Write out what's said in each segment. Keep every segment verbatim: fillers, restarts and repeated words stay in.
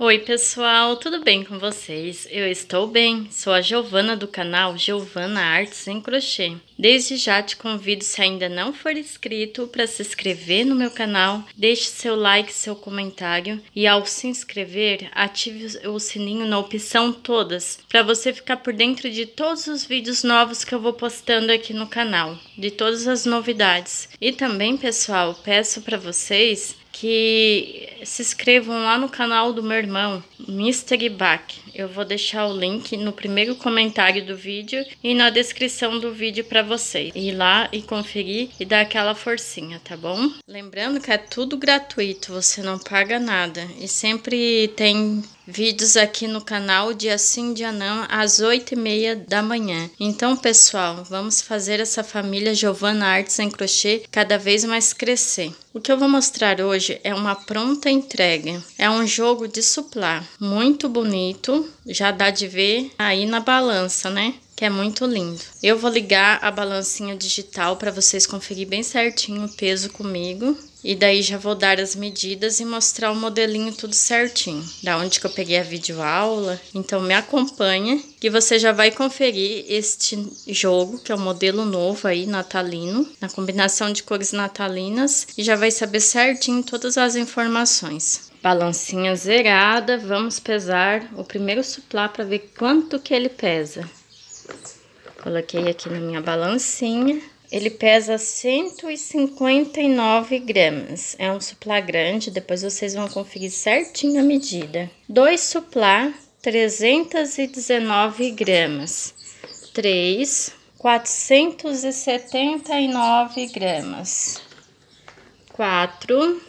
Oi pessoal, tudo bem com vocês? Eu estou bem, sou a Giovana do canal Giovana Artes em Crochê. Desde já te convido, se ainda não for inscrito, para se inscrever no meu canal, deixe seu like, seu comentário e ao se inscrever, ative o sininho na opção todas, para você ficar por dentro de todos os vídeos novos que eu vou postando aqui no canal, de todas as novidades. E também pessoal, peço para vocês que se inscrevam lá no canal do meu irmão, mister Bach. Eu vou deixar o link no primeiro comentário do vídeo e na descrição do vídeo para vocês ir lá e conferir e dar aquela forcinha, tá bom? Lembrando que é tudo gratuito, você não paga nada e sempre tem vídeos aqui no canal dia sim, dia não, às oito e meia da manhã. Então, pessoal, vamos fazer essa família Giovana Artes em Crochê cada vez mais crescer. O que eu vou mostrar hoje é uma pronta entrega. É um jogo de suplá muito bonito, já dá de ver aí na balança, né? Que é muito lindo. Eu vou ligar a balancinha digital para vocês conferir bem certinho o peso comigo. E daí já vou dar as medidas e mostrar o modelinho tudo certinho. Da onde que eu peguei a videoaula. Então me acompanha que você já vai conferir este jogo, que é o modelo novo aí, natalino. Na combinação de cores natalinas. E já vai saber certinho todas as informações. Balancinha zerada. Vamos pesar o primeiro suplá para ver quanto que ele pesa. Coloquei aqui na minha balancinha. Ele pesa cento e cinquenta e nove gramas. É um suplá grande, depois vocês vão conferir certinho a medida. Dois suplá, trezentos e dezenove gramas. Três, quatrocentos e setenta e nove gramas. Quatro,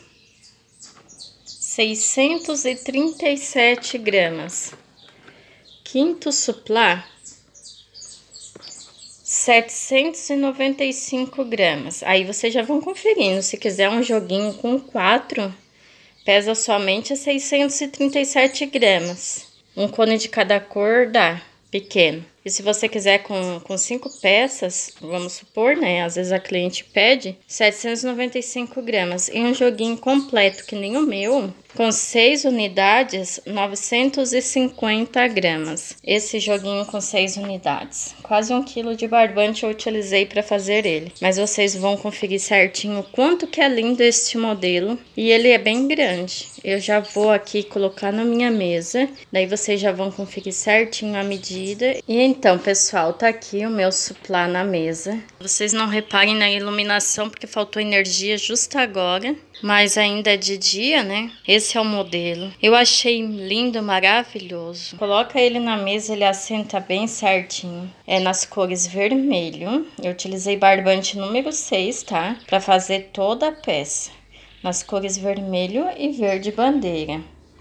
seiscentos e trinta e sete gramas. Quinto suplá, setecentos e noventa e cinco gramas. Aí vocês já vão conferindo. Se quiser um joguinho com quatro, pesa somente seiscentos e trinta e sete gramas. Um cone de cada cor dá, pequeno. E se você quiser com, com cinco peças, vamos supor, né? Às vezes a cliente pede setecentos e noventa e cinco gramas. E um joguinho completo, que nem o meu, com seis unidades, novecentos e cinquenta gramas. Esse joguinho com seis unidades. Quase um quilo de barbante eu utilizei para fazer ele. Mas vocês vão conferir certinho o quanto que é lindo este modelo. E ele é bem grande. Eu já vou aqui colocar na minha mesa. Daí vocês já vão conferir certinho a medida. E então, pessoal, tá aqui o meu suplá na mesa. Vocês não reparem na iluminação porque faltou energia justo agora. Mas ainda é de dia, né? Esse é o modelo. Eu achei lindo, maravilhoso. Coloca ele na mesa, ele assenta bem certinho. É nas cores vermelho. Eu utilizei barbante número seis, tá? Pra fazer toda a peça. Nas cores vermelho e verde bandeira.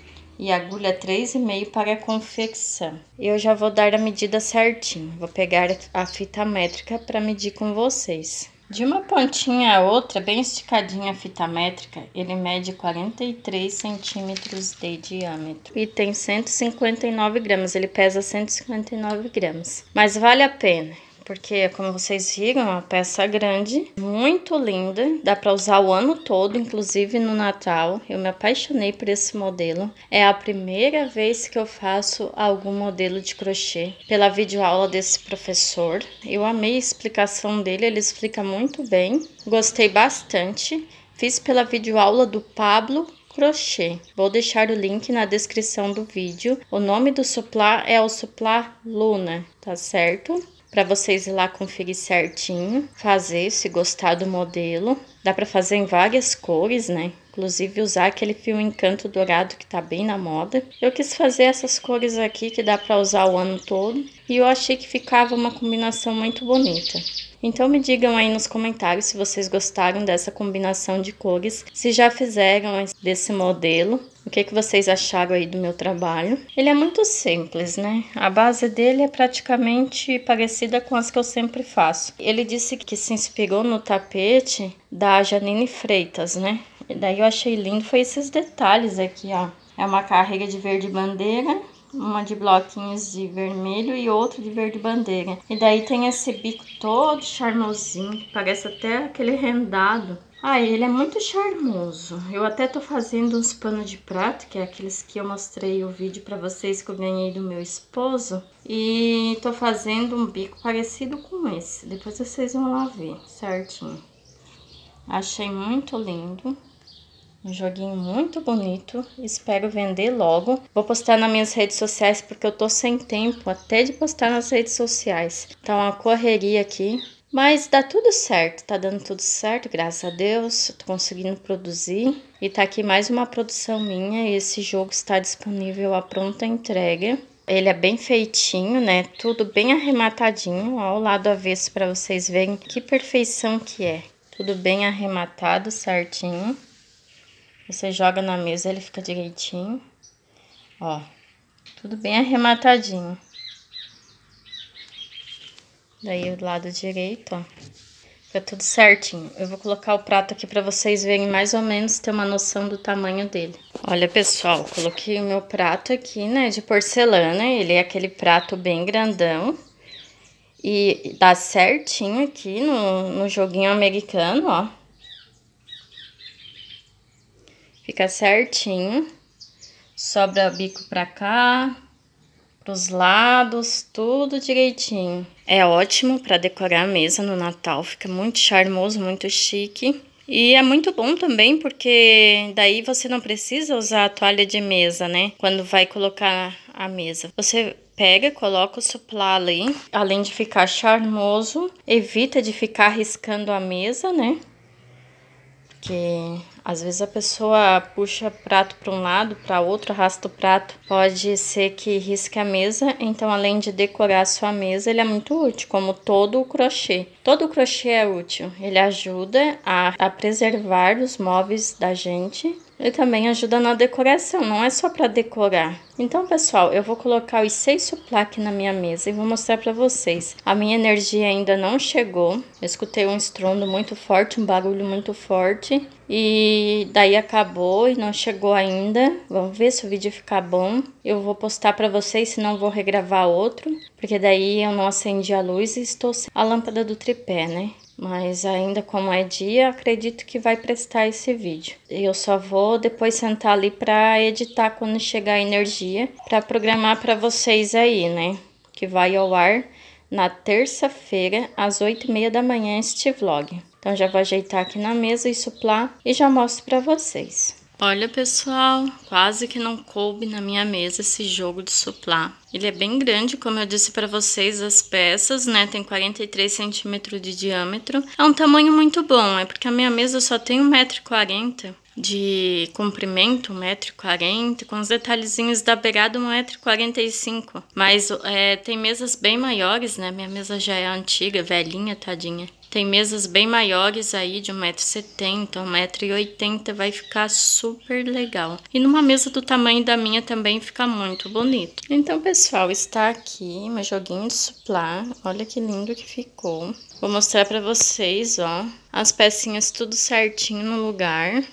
E agulha três e meio para a confecção. Eu já vou dar a medida certinho. Vou pegar a fita métrica para medir com vocês. De uma pontinha a outra, bem esticadinha a fita métrica, ele mede quarenta e três centímetros de diâmetro. E tem cento e cinquenta e nove gramas, ele pesa cento e cinquenta e nove gramas. Mas vale a pena, porque como vocês viram, é uma peça grande, muito linda. Dá para usar o ano todo, inclusive no Natal. Eu me apaixonei por esse modelo. É a primeira vez que eu faço algum modelo de crochê pela videoaula desse professor. Eu amei a explicação dele, ele explica muito bem. Gostei bastante. Fiz pela videoaula do Pablo Crochê. Vou deixar o link na descrição do vídeo. O nome do suplá é o suplá Luna, tá certo? Para vocês ir lá conferir certinho, fazer, se gostar do modelo. Dá para fazer em várias cores, né? Inclusive usar aquele fio encanto dourado que tá bem na moda. Eu quis fazer essas cores aqui que dá para usar o ano todo. E eu achei que ficava uma combinação muito bonita. Então me digam aí nos comentários se vocês gostaram dessa combinação de cores. Se já fizeram desse modelo. O que, que vocês acharam aí do meu trabalho? Ele é muito simples, né? A base dele é praticamente parecida com as que eu sempre faço. Ele disse que se inspirou no tapete da Janine Freitas, né? E daí eu achei lindo, foi esses detalhes aqui, ó. É uma carreira de verde bandeira, uma de bloquinhos de vermelho e outra de verde bandeira. E daí tem esse bico todo charmosinho, que parece até aquele rendado Ah, ele é muito charmoso. Eu até tô fazendo uns panos de prato, que é aqueles que eu mostrei o vídeo pra vocês que eu ganhei do meu esposo. E tô fazendo um bico parecido com esse. Depois vocês vão lá ver certinho. Achei muito lindo. Um joguinho muito bonito. Espero vender logo. Vou postar nas minhas redes sociais porque eu tô sem tempo até de postar nas redes sociais. Tá uma correria aqui. Mas dá tudo certo, tá dando tudo certo, graças a Deus, tô conseguindo produzir. E tá aqui mais uma produção minha, e esse jogo está disponível à pronta entrega. Ele é bem feitinho, né, tudo bem arrematadinho, ó, o lado avesso para vocês verem que perfeição que é. Tudo bem arrematado, certinho. Você joga na mesa, ele fica direitinho, ó, tudo bem arrematadinho. Daí o lado direito, ó, fica tudo certinho. Eu vou colocar o prato aqui pra vocês verem mais ou menos, ter uma noção do tamanho dele. Olha, pessoal, coloquei o meu prato aqui, né, de porcelana. Ele é aquele prato bem grandão. E dá certinho aqui no, no joguinho americano, ó. Fica certinho. Sobra bico pra cá, pros lados, tudo direitinho. É ótimo para decorar a mesa no Natal, fica muito charmoso, muito chique. E é muito bom também porque daí você não precisa usar a toalha de mesa, né? Quando vai colocar a mesa. Você pega, coloca o suplá ali. Além de ficar charmoso, evita de ficar riscando a mesa, né? Porque às vezes a pessoa puxa prato para um lado, para outro, arrasta o prato. Pode ser que risque a mesa, então além de decorar a sua mesa, ele é muito útil, como todo o crochê. Todo o crochê é útil, ele ajuda a, a preservar os móveis da gente. Ele também ajuda na decoração, não é só para decorar. Então, pessoal, eu vou colocar os seis suplá aqui na minha mesa e vou mostrar para vocês. A minha energia ainda não chegou. Eu escutei um estrondo muito forte, um barulho muito forte. E daí acabou e não chegou ainda. Vamos ver se o vídeo ficar bom. Eu vou postar para vocês, senão vou regravar outro. Porque daí eu não acendi a luz e estou sem a lâmpada do tripé, né? Mas ainda como é dia, acredito que vai prestar esse vídeo. Eu só vou depois sentar ali para editar quando chegar a energia, para programar para vocês aí, né? Que vai ao ar na terça-feira, às oito e meia da manhã, este vlog. Então já vou ajeitar aqui na mesa e suplar e já mostro para vocês. Olha, pessoal, quase que não coube na minha mesa esse jogo de suplá. Ele é bem grande, como eu disse para vocês, as peças, né, tem quarenta e três centímetros de diâmetro. É um tamanho muito bom, é porque a minha mesa só tem um metro e quarenta de comprimento, um metro e quarenta, com os detalhezinhos da beirada, um metro e quarenta e cinco. Mas é, tem mesas bem maiores, né, minha mesa já é antiga, velhinha, tadinha. Tem mesas bem maiores aí, de um metro e setenta, um metro e oitenta, vai ficar super legal. E numa mesa do tamanho da minha também fica muito bonito. Então, pessoal, está aqui meu joguinho de suplá. Olha que lindo que ficou. Vou mostrar pra vocês, ó, as pecinhas tudo certinho no lugar.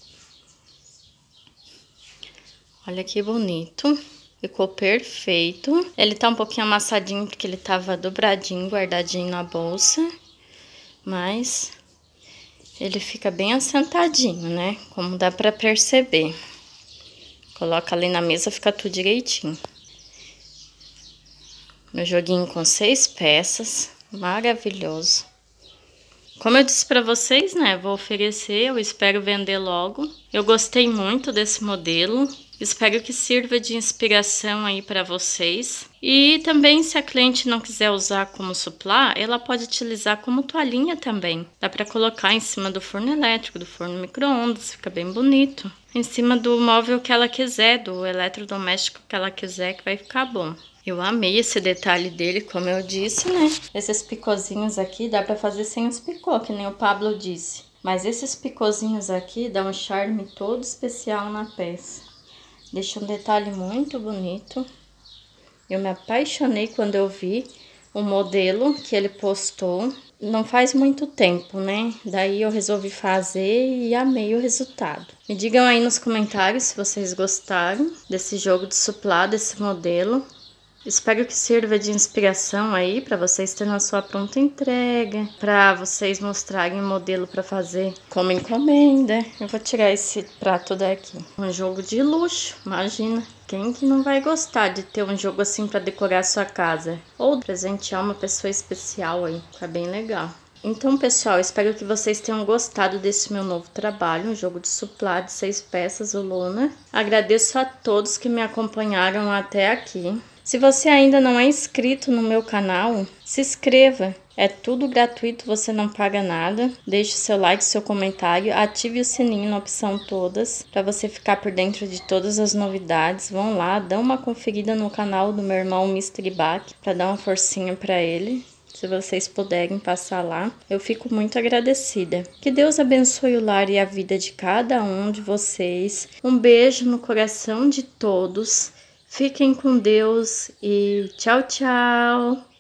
Olha que bonito. Ficou perfeito. Ele tá um pouquinho amassadinho porque ele tava dobradinho, guardadinho na bolsa. Mas ele fica bem assentadinho, né? Como dá pra perceber. Coloca ali na mesa, fica tudo direitinho. Meu joguinho com seis peças, maravilhoso. Como eu disse pra vocês, né? Vou oferecer, eu espero vender logo. Eu gostei muito desse modelo. Espero que sirva de inspiração aí para vocês. E também, se a cliente não quiser usar como suplá, ela pode utilizar como toalhinha também. Dá para colocar em cima do forno elétrico, do forno micro-ondas, fica bem bonito. Em cima do móvel que ela quiser, do eletrodoméstico que ela quiser, que vai ficar bom. Eu amei esse detalhe dele, como eu disse, né? Esses picozinhos aqui dá para fazer sem os picô, que nem o Pablo disse. Mas esses picozinhos aqui dão um charme todo especial na peça. Deixa um detalhe muito bonito. Eu me apaixonei quando eu vi o modelo que ele postou. Não faz muito tempo, né? Daí eu resolvi fazer e amei o resultado. Me digam aí nos comentários se vocês gostaram desse jogo de suplá, desse modelo. Espero que sirva de inspiração aí para vocês terem a sua pronta entrega, para vocês mostrarem o modelo para fazer como encomenda. Eu vou tirar esse prato daqui. Um jogo de luxo, imagina. Quem que não vai gostar de ter um jogo assim para decorar a sua casa? Ou presentear uma pessoa especial aí, fica bem legal. Então, pessoal, espero que vocês tenham gostado desse meu novo trabalho, um jogo de suplá de seis peças, o Luna. Agradeço a todos que me acompanharam até aqui. Se você ainda não é inscrito no meu canal, se inscreva. É tudo gratuito, você não paga nada. Deixe seu like, seu comentário, ative o sininho na opção todas, para você ficar por dentro de todas as novidades. Vão lá, dão uma conferida no canal do meu irmão Mister Bach, para dar uma forcinha para ele. Se vocês puderem passar lá, eu fico muito agradecida. Que Deus abençoe o lar e a vida de cada um de vocês. Um beijo no coração de todos. Fiquem com Deus e tchau, tchau!